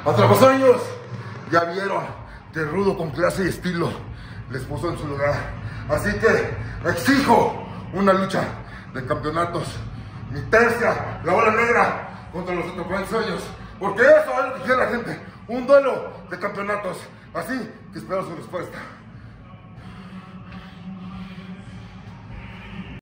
Atrapasueños, ya vieron que Rudo con clase y estilo les puso en su lugar. Así que exijo una lucha de campeonatos. Mi tercia, la bola negra contra los Atrapasueños. Porque eso es lo que quiere la gente. Un duelo de campeonatos. Así que espero su respuesta.